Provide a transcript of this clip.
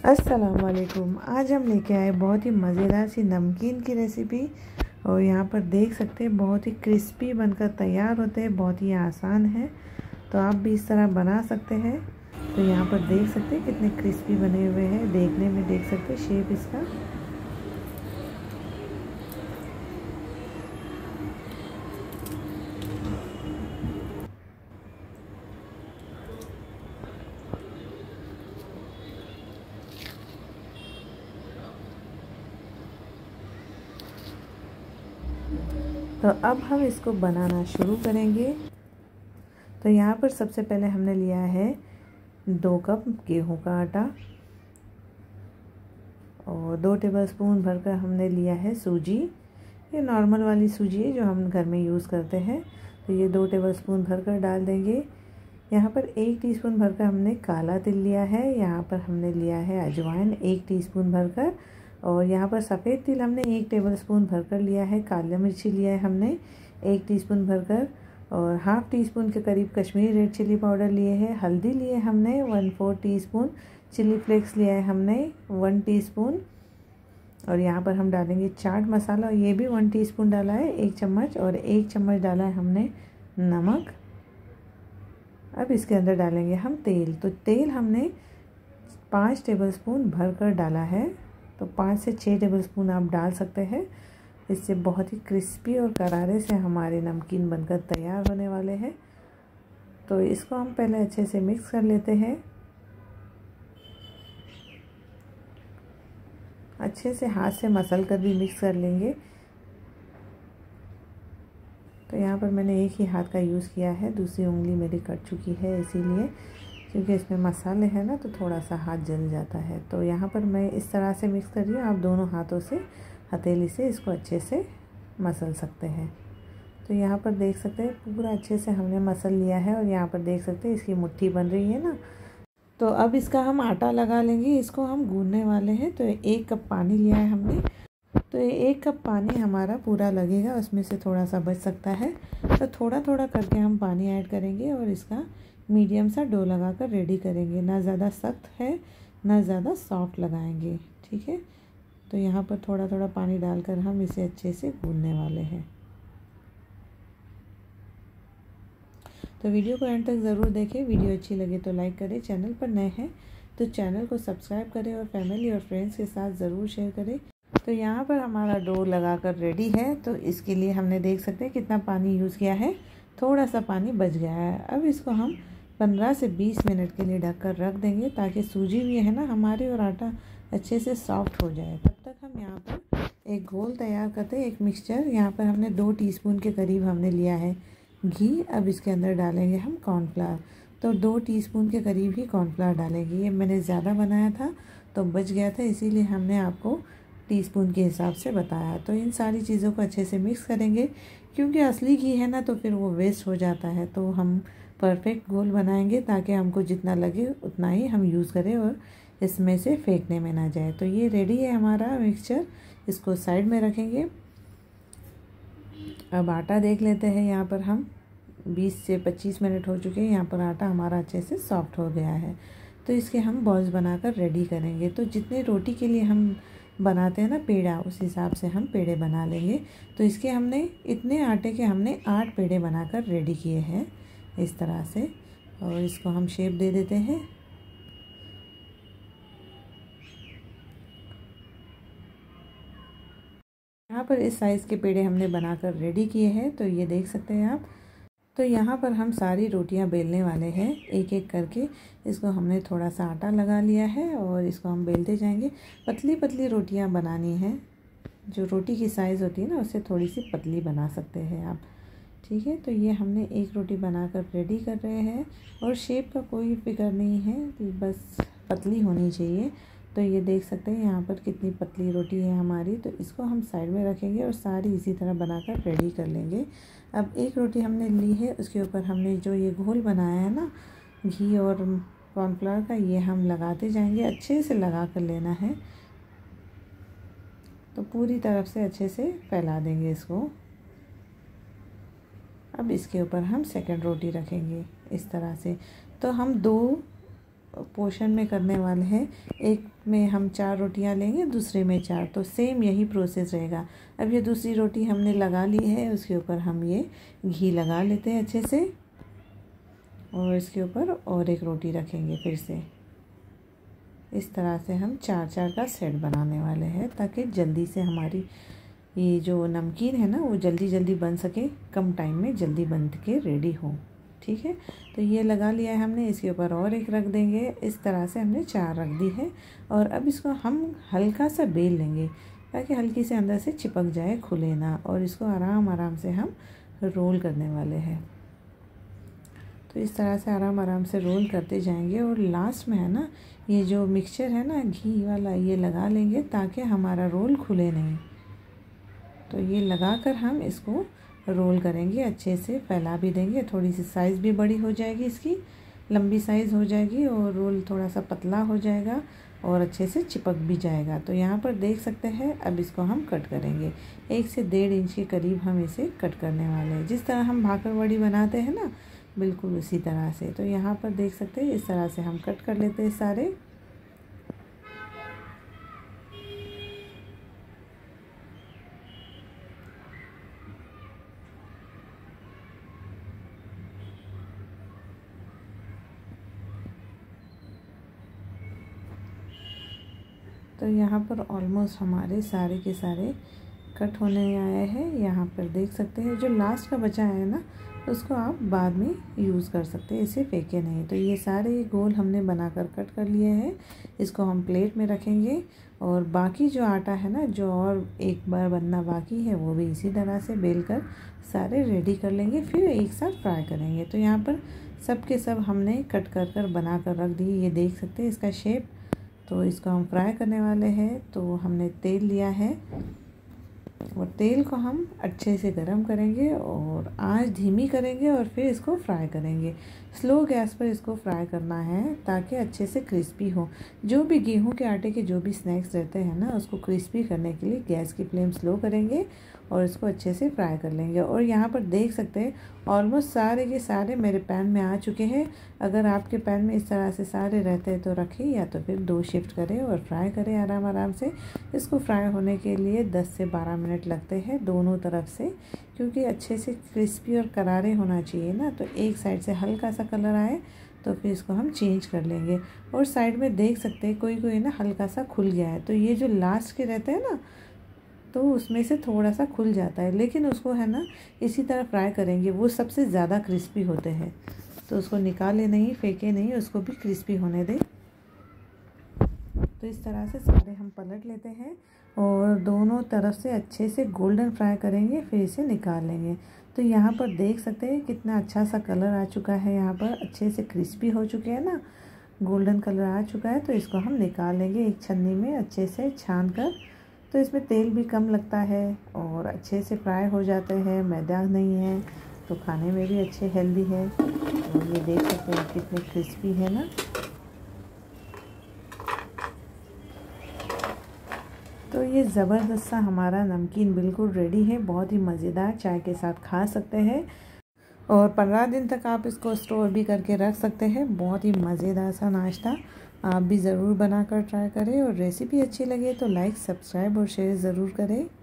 अस्सलाम वालेकुम। आज हम लेके आए बहुत ही मज़ेदार सी नमकीन की रेसिपी। और यहाँ पर देख सकते हैं बहुत ही क्रिस्पी बनकर तैयार होते हैं, बहुत ही आसान है। तो आप भी इस तरह बना सकते हैं। तो यहाँ पर देख सकते हैं कितने क्रिस्पी बने हुए हैं, देखने में देख सकते हैं शेप इसका। तो अब हम इसको बनाना शुरू करेंगे। तो यहाँ पर सबसे पहले हमने लिया है 2 कप गेहूं का आटा और 2 टेबलस्पून भरकर हमने लिया है सूजी। ये नॉर्मल वाली सूजी है जो हम घर में यूज़ करते हैं। तो ये 2 टेबलस्पून भरकर डाल देंगे। यहाँ पर 1 टीस्पून भरकर हमने काला तिल लिया है। यहाँ पर हमने लिया है अजवाइन 1 टीस्पून भरकर। और यहाँ पर सफ़ेद तिल हमने 1 टेबलस्पून भरकर लिया है। काली मिर्ची लिया है हमने 1 टीस्पून भरकर। और हाफ़ टी स्पून के करीब कश्मीरी रेड चिली पाउडर लिए है। हल्दी लिए हमने 1/4 टीस्पून। चिली फ्लेक्स लिया है हमने 1 टीस्पून। और यहाँ पर हम डालेंगे चाट मसाला, ये भी 1 टीस्पून डाला है, 1 चम्मच। और 1 चम्मच डाला है हमने नमक। अब इसके अंदर डालेंगे हम तेल। तो तेल हमने 5 टेबलस्पून भरकर डाला है। तो 5 से 6 टेबलस्पून आप डाल सकते हैं। इससे बहुत ही क्रिस्पी और करारे से हमारे नमकीन बनकर तैयार होने वाले हैं। तो इसको हम पहले अच्छे से मिक्स कर लेते हैं। अच्छे से हाथ से मसल कर भी मिक्स कर लेंगे। तो यहाँ पर मैंने एक ही हाथ का यूज़ किया है, दूसरी उंगली मेरी कट चुकी है, इसीलिए क्योंकि इसमें मसाले हैं ना तो थोड़ा सा हाथ जल जाता है। तो यहाँ पर मैं इस तरह से मिक्स कर रही हूँ। आप दोनों हाथों से हथेली से इसको अच्छे से मसल सकते हैं। तो यहाँ पर देख सकते हैं पूरा अच्छे से हमने मसल लिया है। और यहाँ पर देख सकते हैं इसकी मुट्ठी बन रही है ना। तो अब इसका हम आटा लगा लेंगे, इसको हम गूंदने वाले हैं। तो 1 कप पानी लिया है हमने। तो ये 1 कप पानी हमारा पूरा लगेगा, उसमें से थोड़ा सा बच सकता है। तो थोड़ा थोड़ा करके हम पानी ऐड करेंगे और इसका मीडियम सा डो लगा कर रेडी करेंगे। ना ज़्यादा सख्त है ना ज़्यादा सॉफ्ट लगाएंगे, ठीक है। तो यहाँ पर थोड़ा थोड़ा पानी डालकर हम इसे अच्छे से गूंदने वाले हैं। तो वीडियो को एंड तक ज़रूर देखें। वीडियो अच्छी लगे तो लाइक करें। चैनल पर नए हैं तो चैनल को सब्सक्राइब करें और फैमिली और फ्रेंड्स के साथ ज़रूर शेयर करें। तो यहाँ पर हमारा डो लगाकर रेडी है। तो इसके लिए हमने देख सकते हैं कितना पानी यूज़ किया है, थोड़ा सा पानी बच गया है। अब इसको हम 15 से 20 मिनट के लिए ढककर रख देंगे ताकि सूजी भी है ना हमारी और आटा अच्छे से सॉफ्ट हो जाए। तब तक हम यहाँ पर एक घोल तैयार करते हैं, एक मिक्सचर। यहाँ पर हमने 2 टीस्पून के करीब हमने लिया है घी। अब इसके अंदर डालेंगे हम कॉर्नफ्लावर। तो 2 टीस्पून के करीब ही कॉर्नफ्लावर डालेंगे। ये मैंने ज़्यादा बनाया था तो बच गया था, इसीलिए हमने आपको टीस्पून के हिसाब से बताया। तो इन सारी चीज़ों को अच्छे से मिक्स करेंगे, क्योंकि असली घी है ना तो फिर वो वेस्ट हो जाता है। तो हम परफेक्ट घोल बनाएंगे ताकि हमको जितना लगे उतना ही हम यूज़ करें और इसमें से फेंकने में ना जाए। तो ये रेडी है हमारा मिक्सचर, इसको साइड में रखेंगे। अब आटा देख लेते हैं। यहाँ पर हम 20 से 25 मिनट हो चुके हैं। यहाँ पर आटा हमारा अच्छे से सॉफ्ट हो गया है। तो इसके हम बॉल्स बनाकर रेडी करेंगे। तो जितने रोटी के लिए हम बनाते हैं ना पेड़ा, उस हिसाब से हम पेड़े बना लेंगे। तो इसके हमने इतने आटे के हमने 8 पेड़े बनाकर रेडी किए हैं इस तरह से। और इसको हम शेप दे देते हैं। यहाँ पर इस साइज़ के पेड़े हमने बनाकर रेडी किए हैं। तो ये देख सकते हैं आप। तो यहाँ पर हम सारी रोटियाँ बेलने वाले हैं एक एक करके। इसको हमने थोड़ा सा आटा लगा लिया है और इसको हम बेलते जाएंगे। पतली पतली रोटियाँ बनानी है, जो रोटी की साइज़ होती है ना उससे थोड़ी सी पतली बना सकते हैं आप, ठीक है। तो ये हमने एक रोटी बनाकर रेडी कर रहे हैं और शेप का कोई फिक्र नहीं है, बस पतली होनी चाहिए। तो ये देख सकते हैं यहाँ पर कितनी पतली रोटी है हमारी। तो इसको हम साइड में रखेंगे और सारी इसी तरह बनाकर रेडी कर लेंगे। अब एक रोटी हमने ली है, उसके ऊपर हमने जो ये घोल बनाया है ना घी और कॉर्नफ्लावर का, ये हम लगाते जाएंगे। अच्छे से लगा कर लेना है। तो पूरी तरफ से अच्छे से फैला देंगे इसको। अब इसके ऊपर हम सेकंड रोटी रखेंगे इस तरह से। तो हम 2 पोर्शन में करने वाले हैं। एक में हम 4 रोटियां लेंगे, दूसरे में 4, तो सेम यही प्रोसेस रहेगा। अब ये दूसरी रोटी हमने लगा ली है, उसके ऊपर हम ये घी लगा लेते हैं अच्छे से, और इसके ऊपर और एक रोटी रखेंगे फिर से। इस तरह से हम 4-4 का सेट बनाने वाले हैं, ताकि जल्दी से हमारी ये जो नमकीन है ना वो जल्दी जल्दी बन सके, कम टाइम में जल्दी बन के रेडी हो। ठीक है, तो ये लगा लिया है हमने, इसके ऊपर और एक रख देंगे। इस तरह से हमने 4 रख दी है, और अब इसको हम हल्का सा बेल लेंगे ताकि हल्की से अंदर से चिपक जाए, खुले ना, और इसको आराम आराम से हम रोल करने वाले हैं। तो इस तरह से आराम आराम से रोल करते जाएंगे, और लास्ट में है ना ये जो मिक्सचर है ना घी वाला, ये लगा लेंगे ताकि हमारा रोल खुले नहीं। तो ये लगाकर हम इसको रोल करेंगे, अच्छे से फैला भी देंगे। थोड़ी सी साइज़ भी बड़ी हो जाएगी, इसकी लंबी साइज़ हो जाएगी, और रोल थोड़ा सा पतला हो जाएगा और अच्छे से चिपक भी जाएगा। तो यहाँ पर देख सकते हैं, अब इसको हम कट करेंगे। 1 से 1.5 इंच के करीब हम इसे कट करने वाले हैं, जिस तरह हम भाकर वड़ी बनाते हैं ना, बिल्कुल उसी तरह से। तो यहाँ पर देख सकते हैं, इस तरह से हम कट कर लेते हैं सारे। तो यहाँ पर ऑलमोस्ट हमारे सारे के सारे कट होने आए हैं। यहाँ पर देख सकते हैं, जो लास्ट का बचा है ना उसको आप बाद में यूज़ कर सकते हैं, इसे फेंके नहीं। तो ये सारे गोल हमने बनाकर कट कर लिए हैं, इसको हम प्लेट में रखेंगे। और बाकी जो आटा है ना, जो और एक बार बनना बाकी है, वो भी इसी तरह से बेल कर सारे रेडी कर लेंगे, फिर एक साथ फ्राई करेंगे। तो यहाँ पर सब के सब हमने कट कर कर बना कर रख दिए, ये देख सकते हैं इसका शेप। तो इसको हम फ्राई करने वाले हैं। तो हमने तेल लिया है, और तेल को हम अच्छे से गरम करेंगे, और आंच धीमी करेंगे, और फिर इसको फ्राई करेंगे। स्लो गैस पर इसको फ्राई करना है ताकि अच्छे से क्रिस्पी हो। जो भी गेहूं के आटे के जो भी स्नैक्स रहते हैं ना, उसको क्रिस्पी करने के लिए गैस की फ्लेम स्लो करेंगे, और इसको अच्छे से फ्राई कर लेंगे। और यहाँ पर देख सकते हैं ऑलमोस्ट सारे के सारे मेरे पैन में आ चुके हैं। अगर आपके पैन में इस तरह से सारे रहते हैं तो रखें, या तो फिर 2 शिफ्ट करें और फ्राई करें आराम आराम से। इसको फ्राई होने के लिए 10 से 12 मिनट लगते हैं दोनों तरफ से, क्योंकि अच्छे से क्रिस्पी और करारे होना चाहिए ना। तो एक साइड से हल्का सा कलर आए तो फिर इसको हम चेंज कर लेंगे। और साइड में देख सकते हैं कोई कोई ना हल्का सा खुल गया है, तो ये जो लास्ट के रहते हैं ना, तो उसमें से थोड़ा सा खुल जाता है, लेकिन उसको है ना इसी तरह फ्राई करेंगे, वो सबसे ज़्यादा क्रिस्पी होते हैं। तो उसको निकाले नहीं, फेंके नहीं, उसको भी क्रिस्पी होने दें। तो इस तरह से सारे हम पलट लेते हैं, और दोनों तरफ से अच्छे से गोल्डन फ्राई करेंगे, फिर इसे निकाल लेंगे। तो यहाँ पर देख सकते हैं कितना अच्छा सा कलर आ चुका है, यहाँ पर अच्छे से क्रिस्पी हो चुके हैं ना, गोल्डन कलर आ चुका है। तो इसको हम निकाल लेंगे एक छन्नी में अच्छे से छान कर। तो इसमें तेल भी कम लगता है, और अच्छे से फ्राई हो जाते हैं, मैदा नहीं है, तो खाने में भी अच्छे हेल्दी है। और ये देख सकते हैं कितने क्रिस्पी है ना। तो ये ज़बरदस्त सा हमारा नमकीन बिल्कुल रेडी है, बहुत ही मज़ेदार, चाय के साथ खा सकते हैं, और 15 दिन तक आप इसको स्टोर भी करके रख सकते हैं। बहुत ही मज़ेदार सा नाश्ता, आप भी ज़रूर बनाकर ट्राई करें। और रेसिपी अच्छी लगे तो लाइक, सब्सक्राइब और शेयर ज़रूर करें।